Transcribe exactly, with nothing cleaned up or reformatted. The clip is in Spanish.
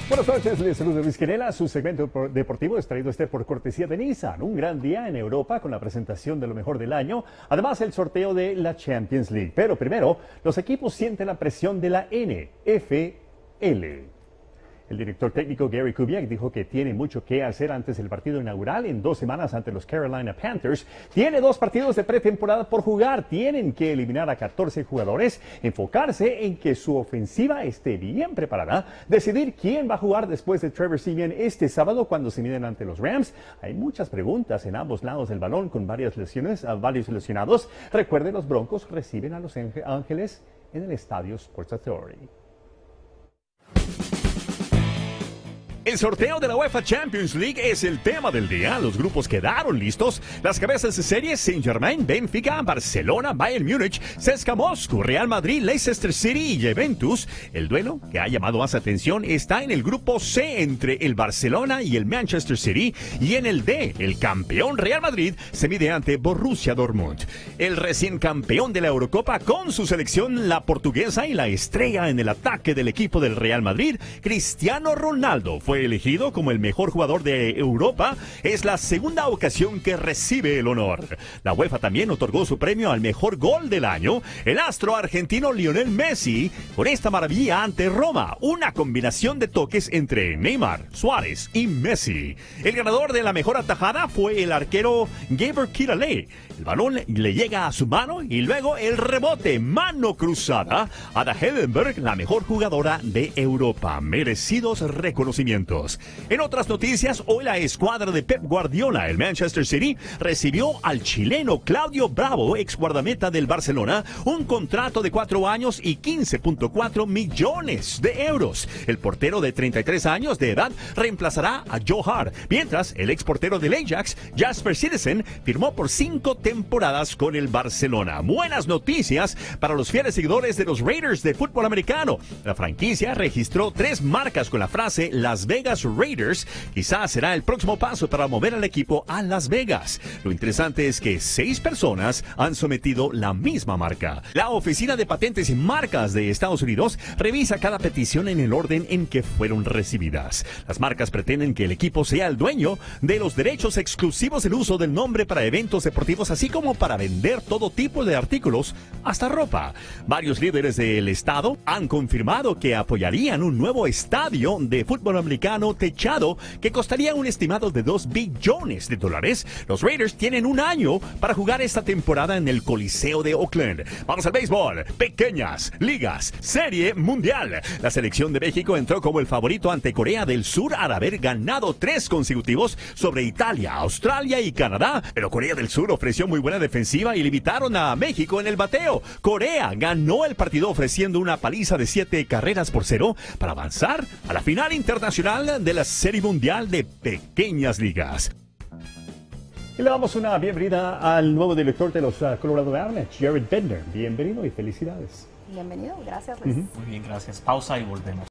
Buenas noches, les saluda Luis Quinela. Su segmento deportivo es traído este por cortesía de Nissan. Un gran día en Europa con la presentación de lo mejor del año. Además, el sorteo de la Champions League. Pero primero, los equipos sienten la presión de la N F L. El director técnico Gary Kubiak dijo que tiene mucho que hacer antes del partido inaugural en dos semanas ante los Carolina Panthers. Tiene dos partidos de pretemporada por jugar. Tienen que eliminar a catorce jugadores, enfocarse en que su ofensiva esté bien preparada, decidir quién va a jugar después de Trevor Siemian este sábado cuando se miden ante los Rams. Hay muchas preguntas en ambos lados del balón con varias lesiones, a varios lesionados. Recuerden, los Broncos reciben a Los Ángeles en el estadio Sports Authority. El sorteo de la UEFA Champions League es el tema del día. Los grupos quedaron listos. Las cabezas de serie: Saint-Germain, Benfica, Barcelona, Bayern Múnich, C S K A Moscú, Real Madrid, Leicester City y Juventus. El duelo que ha llamado más atención está en el grupo C entre el Barcelona y el Manchester City, y en el D, el campeón Real Madrid se mide ante Borussia Dortmund. El recién campeón de la Eurocopa con su selección, la portuguesa, y la estrella en el ataque del equipo del Real Madrid, Cristiano Ronaldo, fue elegido como el mejor jugador de Europa. Es la segunda ocasión que recibe el honor. La UEFA también otorgó su premio al mejor gol del año. El astro argentino Lionel Messi, con esta maravilla ante Roma, una combinación de toques entre Neymar, Suárez y Messi. El ganador de la mejor atajada fue el arquero Gabor Kiraly. El balón le llega a su mano y luego el rebote, mano cruzada. Ada Hegerberg, la mejor jugadora de Europa. Merecidos reconocimientos. En otras noticias, hoy la escuadra de Pep Guardiola, el Manchester City, recibió al chileno Claudio Bravo, ex guardameta del Barcelona, un contrato de cuatro años y quince punto cuatro millones de euros. El portero de treinta y tres años de edad reemplazará a Joe Hart, mientras el ex portero del Ajax, Jasper Citizen, firmó por cinco temporadas con el Barcelona. Buenas noticias para los fieles seguidores de los Raiders de fútbol americano. La franquicia registró tres marcas con la frase Las Vegas Raiders. Quizás será el próximo paso para mover al equipo a Las Vegas. Lo interesante es que seis personas han sometido la misma marca. La Oficina de Patentes y Marcas de Estados Unidos revisa cada petición en el orden en que fueron recibidas. Las marcas pretenden que el equipo sea el dueño de los derechos exclusivos del uso del nombre para eventos deportivos, así como para vender todo tipo de artículos, hasta ropa. Varios líderes del estado han confirmado que apoyarían un nuevo estadio de fútbol americano techado que costaría un estimado de dos billones de dólares. Los Raiders tienen un año para jugar esta temporada en el Coliseo de Oakland. Vamos al béisbol. Pequeñas ligas, Serie Mundial. La selección de México entró como el favorito ante Corea del Sur al haber ganado tres consecutivos sobre Italia, Australia y Canadá. Pero Corea del Sur ofreció muy buena defensiva y limitaron a México en el bateo. Corea ganó el partido ofreciendo una paliza de siete carreras por cero para avanzar a la final internacional de la Serie Mundial de Pequeñas Ligas. Y le damos una bienvenida al nuevo director de los uh, Colorado Avalanche, Jared Bednar. Bienvenido y felicidades. Bienvenido, gracias Luis. Uh-huh. Muy bien, gracias. Pausa y volvemos.